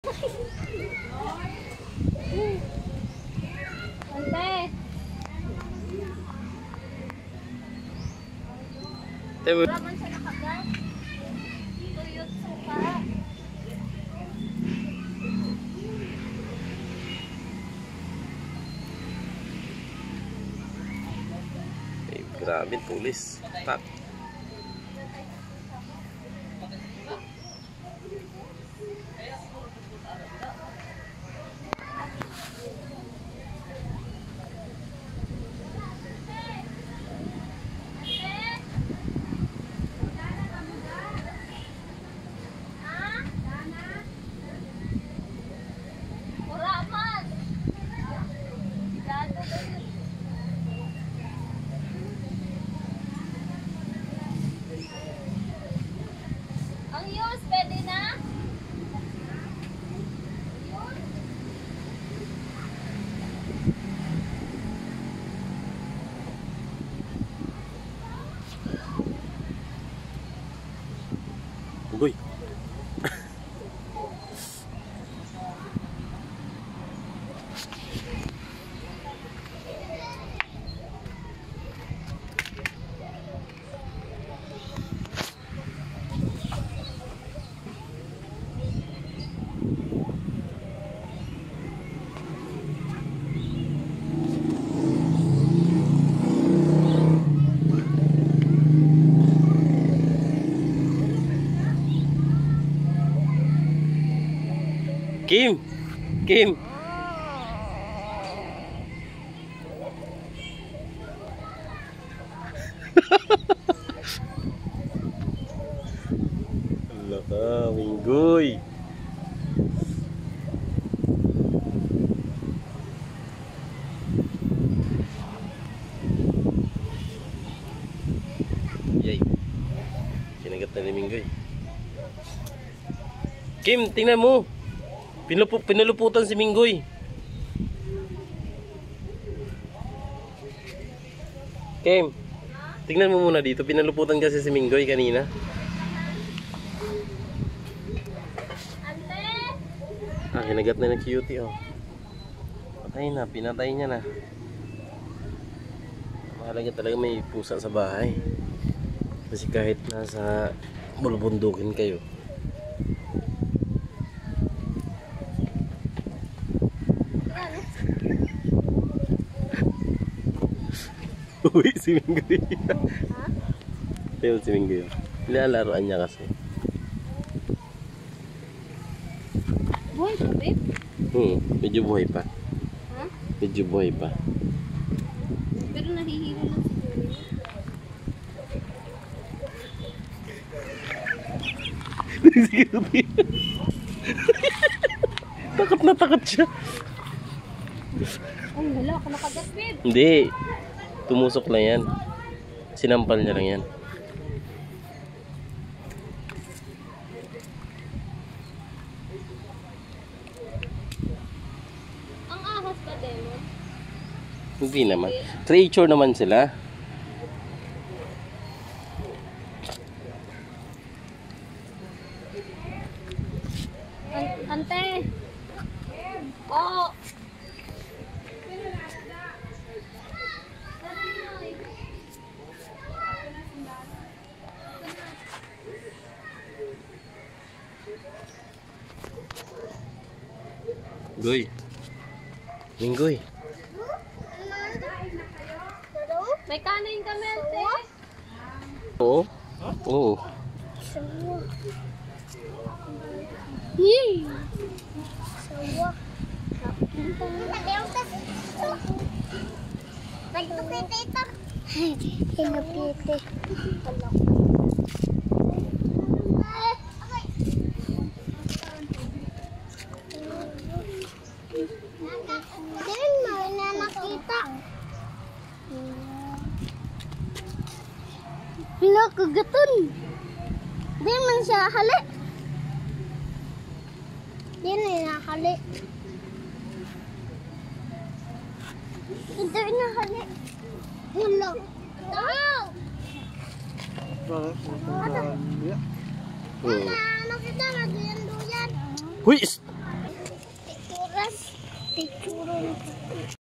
Ante. Laman siya nakagat. Tuyot suka. Grabe, tulis. Tak. Ugoy. Kim, Kim. Allah ka, Minggoy. Yay. Kinagat na ni Minggoy. Kim, tingnan mo. Pinuluputan si Minggoy. Kim, tingnan mo muna dito. Pinaluputan kasi si Minggoy kanina. Ah, hinagat na ng cutie, oh. Patay na, pinatay niya na. Mahalaga talaga may pusa sa bahay. Kasi kahit nasa bulbundukin kayo, uwi si Minggoy. Ha? Tingnan si Minggoy. Nilalaroan niya kasi. Buhay pa, babe? Medyo buhay pa. Ha? Medyo buhay pa. Pero nahihilo lang siguro. Takot na takot siya. Ay, wala ako nakagat, babe. Hindi. Tumusok lang yan. Sinampal niya lang yan. Ang ahas pa, Demon? Hindi naman. Creature naman sila. Ante. Oh. Goy. Minggoy. May kanin kami, ante. Oo. Oo. Yee. Nagtupit ito. Hinupit. Din mo na nakita. Bila kagaton. Di man siya hali. Di na hali. Hindi na hali. Hello. Wow. Mama, nakita na duyan-duyan. Huy! Picture.